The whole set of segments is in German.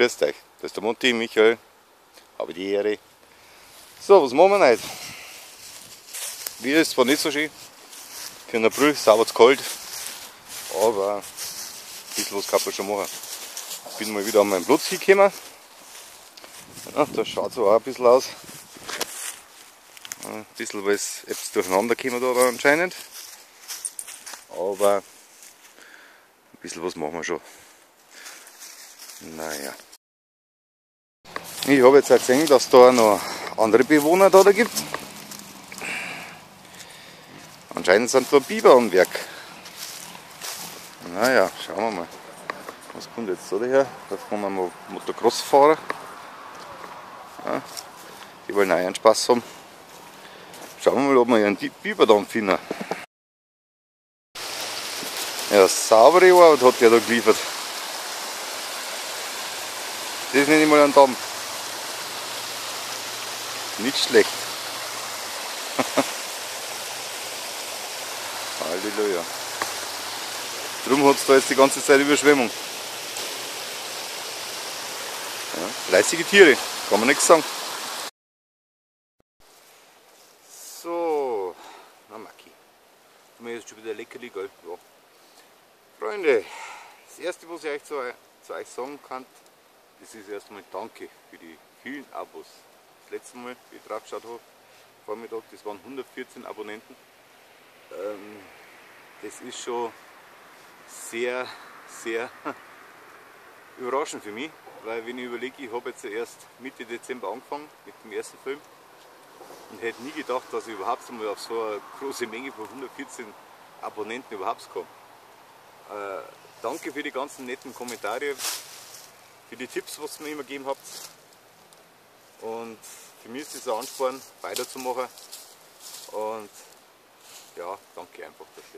Grüßt euch, das ist der Monty, Michael, habe die Ehre. So, was machen wir heute? Wie ist zwar nicht so schön, für den April ist es kalt, aber ein bisschen was kann man schon machen. Ich bin mal wieder an meinen Platz hingekommen. Ja, das schaut so auch ein bisschen aus. Ein bisschen was etwas durcheinander gekommen da anscheinend. Aber ein bisschen was machen wir schon. Naja. Ich habe jetzt auch gesehen, dass da noch andere Bewohner da gibt. Anscheinend sind da Biber am Werk. Naja, schauen wir mal. Was kommt jetzt da daher? Da fahren wir mal Motocross-Fahrer. Ja, die wollen auch einen Spaß haben. Schauen wir mal, ob wir einen Biber da finden. Ja, saubere Arbeit hat der da geliefert. Das nenne ich mal einen Damm. Nicht schlecht. Halleluja. Drum hat es da jetzt die ganze Zeit Überschwemmung. Ja, fleißige Tiere, kann man nichts sagen. So, na Maki. Mir ist schon wieder leckerli, gell? Ja. Freunde, das erste, was ich euch zu euch sagen kann, das ist erstmal Danke für die vielen Abos. Das letzte Mal, wie ich drauf geschaut habe, Vormittag, das waren 114 Abonnenten. Das ist schon sehr, sehr überraschend für mich, weil wenn ich überlege, ich habe jetzt erst Mitte Dezember angefangen mit dem ersten Film und hätte nie gedacht, dass ich überhaupt einmal auf so eine große Menge von 114 Abonnenten überhaupt komme. Danke für die ganzen netten Kommentare, für die Tipps, was ihr mir immer gegeben habt. Und für mich ist es ein Ansporn, weiterzumachen. Und ja, danke einfach dafür.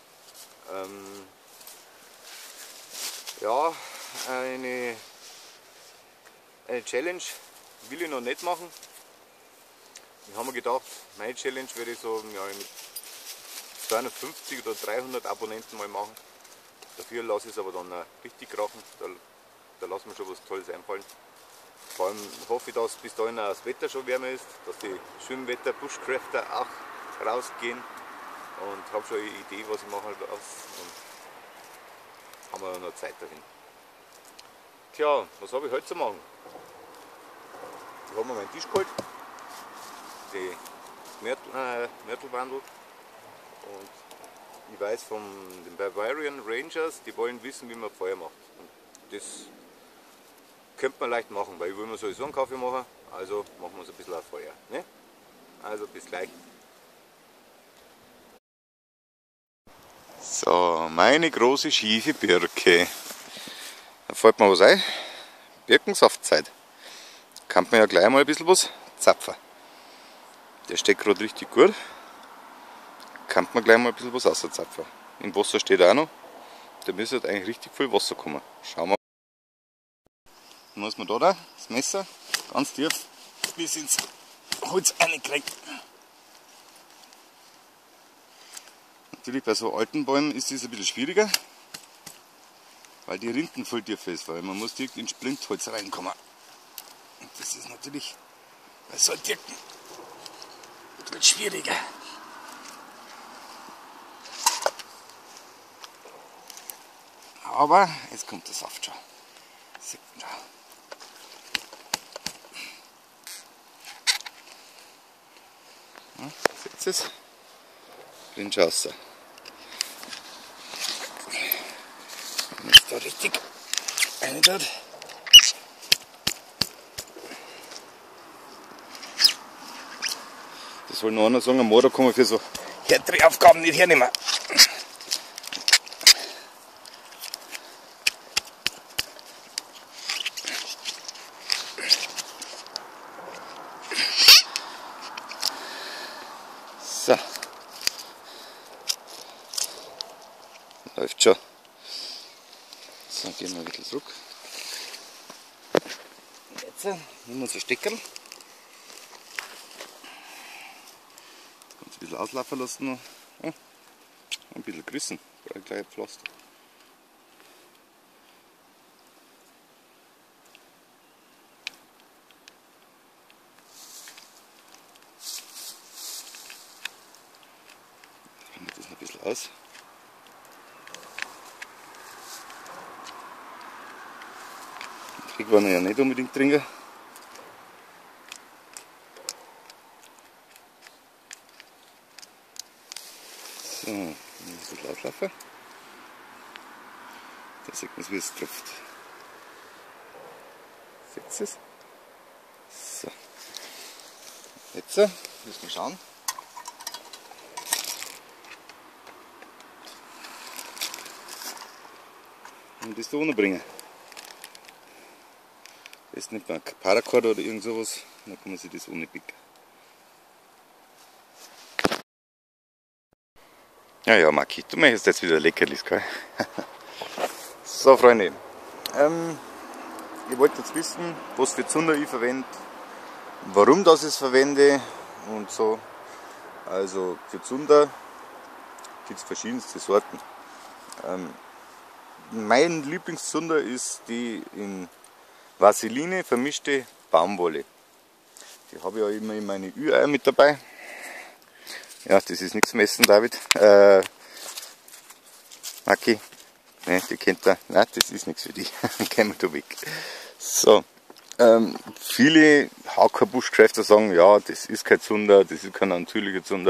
Ja, eine Challenge will ich noch nicht machen. Ich habe mir gedacht, meine Challenge werde ich so ja, mit 250 oder 300 Abonnenten mal machen. Dafür lasse ich es aber dann richtig krachen. Da lassen wir schon was Tolles einfallen. Vor allem hoffe ich, dass bis dahin auch das Wetter schon wärmer ist, dass die Schwimmwetter-Bushcrafter auch rausgehen. Und habe schon eine Idee, was ich machen will. Und haben wir noch Zeit dahin. Tja, was habe ich heute zu machen? Ich habe mir meinen Tisch geholt, die Mörtelwandel, und ich weiß von den Bavarian Rangers, die wollen wissen, wie man Feuer macht. Und das könnte man leicht machen, weil ich will mir sowieso einen Kaffee machen, also machen wir uns ein bisschen auf Feuer. Ne? Also bis gleich. So, meine große schiefe Birke. Da fällt mir was ein. Birkensaftzeit. Kann man ja gleich mal ein bisschen was zapfen. Der steckt gerade richtig gut. Kann man gleich mal ein bisschen was rauszapfen. Im Wasser steht auch noch. Da müsste eigentlich richtig viel Wasser kommen. Schauen wir. Dann muss man da das Messer ganz tief bis ins Holz reinkriegen. Natürlich bei so alten Bäumen ist das ein bisschen schwieriger, weil die Rinden voll tief ist, weil man muss direkt ins Splintholz reinkommen. Und das ist natürlich bei so Dirken wird schwieriger. Aber jetzt kommt der Saft schon. Sieht man schon. Ja, seht ihr es? Drin schaust. Wenn es da richtig rein tut. Das soll noch einer sagen, am Morgen kann man für so härtere Aufgaben nicht hernehmen. So. Läuft schon. So, gehen wir ein bisschen zurück. Jetzt nehmen wir uns ein Steckerl. Ganz ein bisschen auslaufen lassen noch. Oh, ein bisschen gerissen, ein kleines Pflaster. aus. Den wollen wir ja nicht unbedingt trinken. So, ein bisschen aufschlafen. Da sieht man es, wie es tropft. Seht ihr es? So. Jetzt müssen wir schauen. Und das da runterbringen. Das nimmt man Paracord oder irgend sowas, dann kann man sich das ohne picken. Ja, Maki, du möchtest jetzt wieder Leckerlis, gell? So, Freunde, ihr wollt jetzt wissen, was für Zunder ich verwende, warum das ich es verwende und so. Also für Zunder gibt es verschiedenste Sorten. Mein Lieblingszunder ist die in Vaseline vermischte Baumwolle. Die habe ich ja immer in meine Ü-Eier mit dabei. Ja, das ist nichts zum Essen, David. Maki, ne, die kennt er. Nein, das ist nichts für dich. Gehen wir da weg. So, viele Hardcore-Buschgeschäfte sagen, ja, das ist kein Zunder, das ist kein natürlicher Zunder.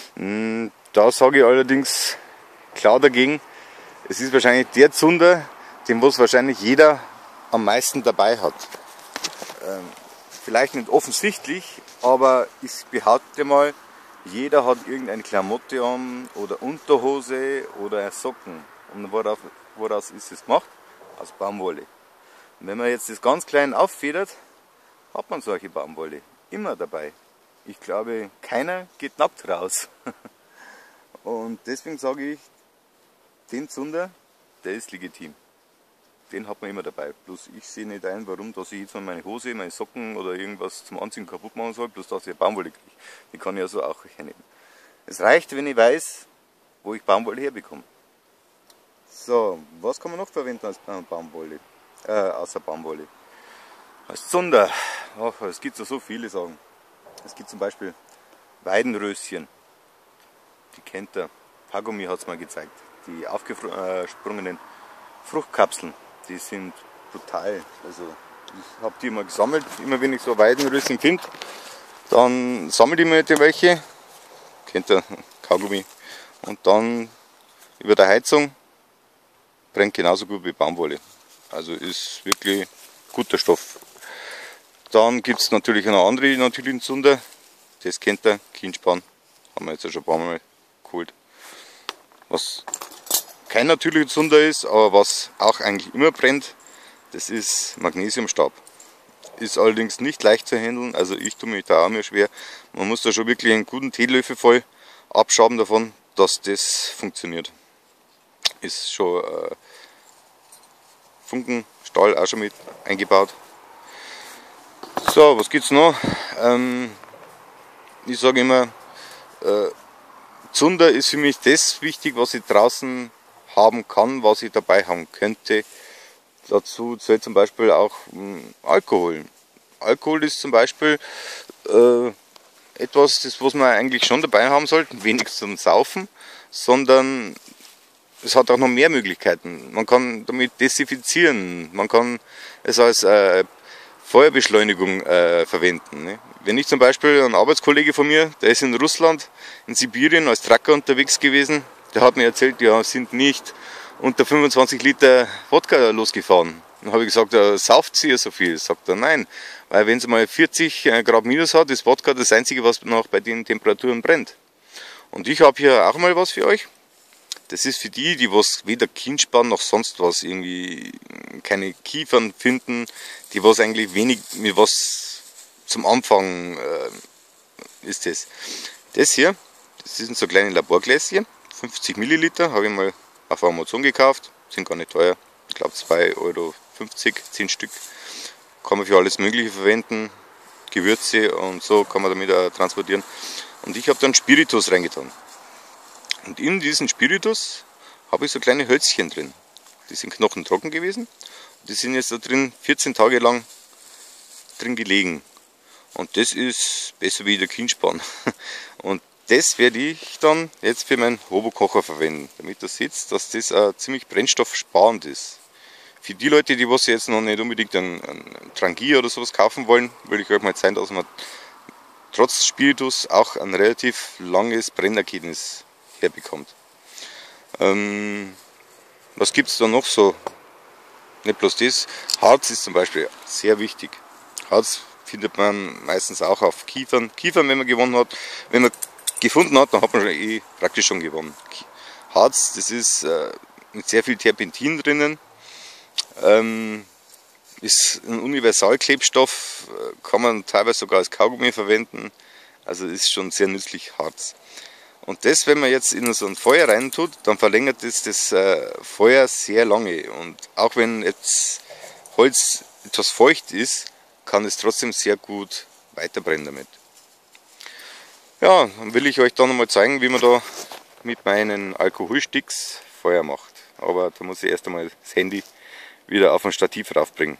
Da sage ich allerdings klar dagegen. Es ist wahrscheinlich der Zunder, den was wahrscheinlich jeder am meisten dabei hat. Vielleicht nicht offensichtlich, aber ich behaupte mal, jeder hat irgendeine Klamotte an oder Unterhose oder Socken. Und woraus ist es gemacht? Aus Baumwolle. Und wenn man jetzt das ganz klein auffedert, hat man solche Baumwolle immer dabei. Ich glaube, keiner geht nackt raus. Und deswegen sage ich, den Zunder, der ist legitim. Den hat man immer dabei. Bloß ich sehe nicht ein, warum dass ich jetzt mal meine Hose, meine Socken oder irgendwas zum Anziehen kaputt machen soll, bloß dass ich Baumwolle kriege. Die kann ich ja so auch hernehmen. Es reicht, wenn ich weiß, wo ich Baumwolle herbekomme. So, was kann man noch verwenden als Baumwolle? Außer Baumwolle. Als Zunder. Ach, es gibt so viele Sachen. Es gibt zum Beispiel Weidenröschen. Die kennt ihr. Haargummi hat es mal gezeigt. Die aufgesprungenen Fruchtkapseln. Die sind brutal. Also ich habe die mal gesammelt. Immer wenn ich so Weidenröschen finde, dann sammle ich mir die welche. Kennt ihr, Kaugummi. Und dann über der Heizung brennt genauso gut wie Baumwolle. Also ist wirklich guter Stoff. Dann gibt es natürlich noch andere natürlichen Zunder. Das kennt ihr, Kienspan. Haben wir jetzt ja schon ein paar Mal geholt. Was kein natürlicher Zunder ist, aber was auch eigentlich immer brennt, das ist Magnesiumstaub. Ist allerdings nicht leicht zu handeln, also ich tue mich da auch mir schwer. Man muss da schon wirklich einen guten Teelöffel voll abschaben davon, dass das funktioniert. Ist schon Funkenstahl auch schon mit eingebaut. So, was gibt's noch? Ich sage immer, Zunder ist für mich das wichtig, was ich draußen haben kann, was ich dabei haben könnte. Dazu zählt zum Beispiel auch Alkohol. Alkohol ist zum Beispiel etwas, das was man eigentlich schon dabei haben sollte, wenig zum Saufen, sondern es hat auch noch mehr Möglichkeiten. Man kann damit desinfizieren, man kann es als Feuerbeschleunigung verwenden. Ne? Wenn ich zum Beispiel, ein Arbeitskollege von mir, der ist in Russland, in Sibirien als Trucker unterwegs gewesen, der hat mir erzählt, ja, sind nicht unter 25 Liter Wodka losgefahren. Dann habe ich gesagt, sauft sie ja so viel? Sagt er, nein, weil wenn es mal 40 Grad minus hat, ist Wodka das einzige, was noch bei den Temperaturen brennt. Und ich habe hier auch mal was für euch. Das ist für die, die was weder Kienspan noch sonst was, irgendwie keine Kiefern finden, die was eigentlich wenig mit was zum Anfang ist das. Das hier, das sind so kleine Laborgläschen, 50 Milliliter, habe ich mal auf Amazon gekauft, sind gar nicht teuer, ich glaube 2,50 Euro, 10 Stück. Kann man für alles Mögliche verwenden, Gewürze und so kann man damit auch transportieren. Und ich habe dann Spiritus reingetan. Und in diesen Spiritus habe ich so kleine Hölzchen drin. Die sind knochentrocken gewesen. Die sind jetzt da drin 14 Tage lang drin gelegen. Und das ist besser wie der Kienspan. Und das werde ich dann jetzt für meinen Hobo-Kocher verwenden, damit ihr seht, dass das ziemlich brennstoffsparend ist. Für die Leute, die was jetzt noch nicht unbedingt einen Trangia oder sowas kaufen wollen, will ich euch mal zeigen, dass man trotz Spiritus auch ein relativ langes Brennergebnis herbekommt. Was gibt es da noch so? Nicht bloß das, Harz ist zum Beispiel sehr wichtig. Harz findet man meistens auch auf Kiefern. Kiefern, wenn man gewonnen hat, wenn man gefunden hat, dann hat man praktisch schon gewonnen. Harz, das ist mit sehr viel Terpentin drinnen, ist ein Universalklebstoff, kann man teilweise sogar als Kaugummi verwenden, also ist schon sehr nützlich, Harz. Und das, wenn man jetzt in so ein Feuer rein tut, dann verlängert das Feuer sehr lange. Und auch wenn jetzt Holz etwas feucht ist, kann es trotzdem sehr gut weiterbrennen damit. Ja, dann will ich euch da nochmal zeigen, wie man da mit meinen Alkoholsticks Feuer macht. Aber da muss ich erst einmal das Handy wieder auf ein Stativ raufbringen.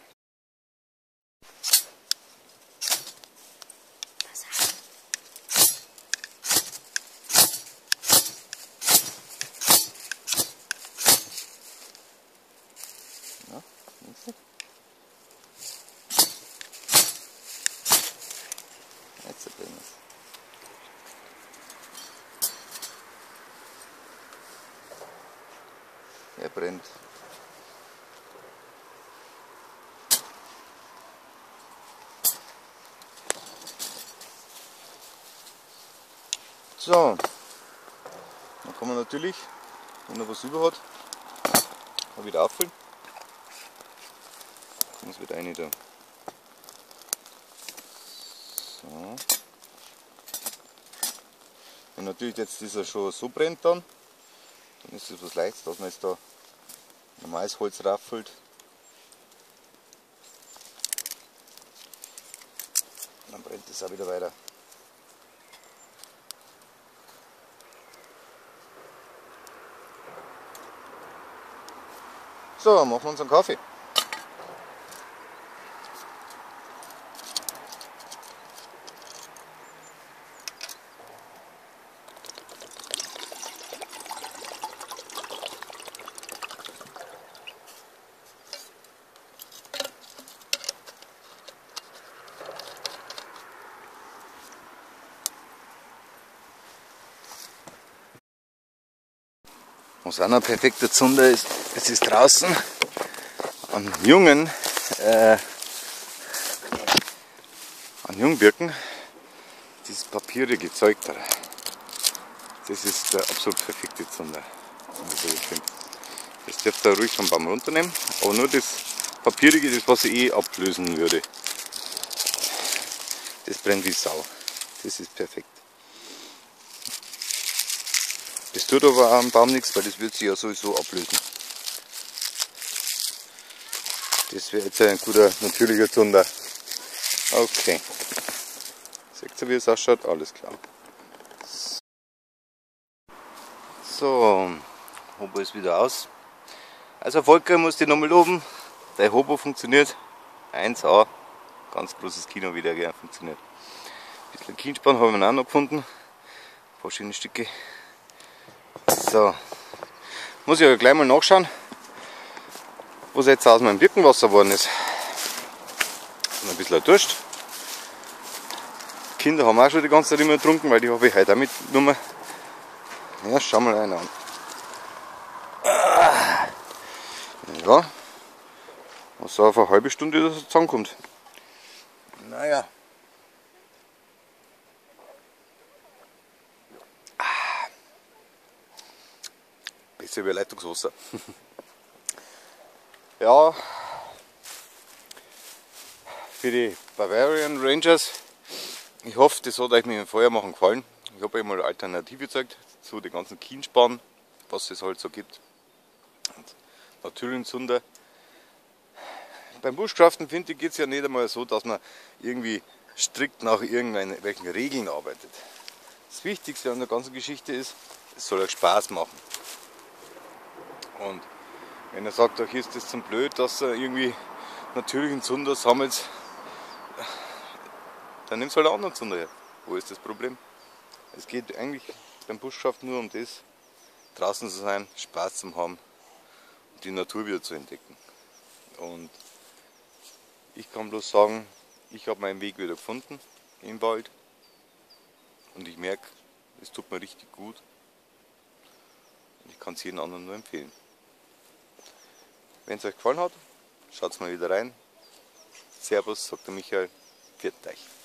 Er brennt. So, dann kann man natürlich, wenn er was über hat, wieder auffüllen. Kommt es wieder rein da. So. Wenn natürlich jetzt dieser schon so brennt, dann ist es was Leichtes, dass man jetzt da normales Holz rauffüllt. Dann brennt es auch wieder weiter. So, machen wir unseren Kaffee. Was auch noch ein perfekter Zunder ist, es ist draußen an jungen Jungbirken dieses papierige Zeug da. Das ist der absolut perfekte Zunder. Das dürft ihr ruhig vom Baum runternehmen, aber nur das papierige, das was ich ablösen würde. Das brennt wie Sau. Das ist perfekt. Das tut aber auch am Baum nichts, weil das wird sich ja sowieso ablösen. Das wäre jetzt ein guter natürlicher Zunder. Okay. Seht ihr, wie es ausschaut? Alles klar. So, Hobo ist wieder aus. Also Volker, muss ich nochmal loben. Der Hobo funktioniert. 1A. Ganz großes Kino wieder, gell? Funktioniert. Ein bisschen Kienspann haben wir auch noch gefunden. Ein paar schöne Stücke. So, muss ich aber gleich mal nachschauen, was jetzt aus meinem Birkenwasser geworden ist. Und ein bisschen Durst. Die Kinder haben auch schon die ganze Zeit immer getrunken, weil die habe ich heute auch mitgenommen. Ja, schauen wir mal einen an. Ja, was so auf eine halbe Stunde das zusammenkommt. Naja. Besser wie Leitungswasser. Ja, für die Bavarian Rangers, ich hoffe, das hat euch mit dem Feuermachen gefallen. Ich habe euch mal eine Alternative gezeigt zu den ganzen Kienspan, was es halt so gibt. Und natürlichen Zunder. Beim Buschkraften finde ich, geht es ja nicht einmal so, dass man irgendwie strikt nach irgendwelchen Regeln arbeitet. Das Wichtigste an der ganzen Geschichte ist, es soll euch Spaß machen. Und wenn ihr sagt, euch ist das zum blöd, dass ihr irgendwie natürlichen Zunder sammelt, dann nehmt halt einen anderen Zunder her. Wo ist das Problem? Es geht eigentlich beim Buschschaft nur um das, draußen zu sein, Spaß zu haben und die Natur wieder zu entdecken. Und ich kann bloß sagen, ich habe meinen Weg wieder gefunden im Wald und ich merke, es tut mir richtig gut und ich kann es jedem anderen nur empfehlen. Wenn es euch gefallen hat, schaut mal wieder rein. Servus, sagt der Michael, pfiat euch.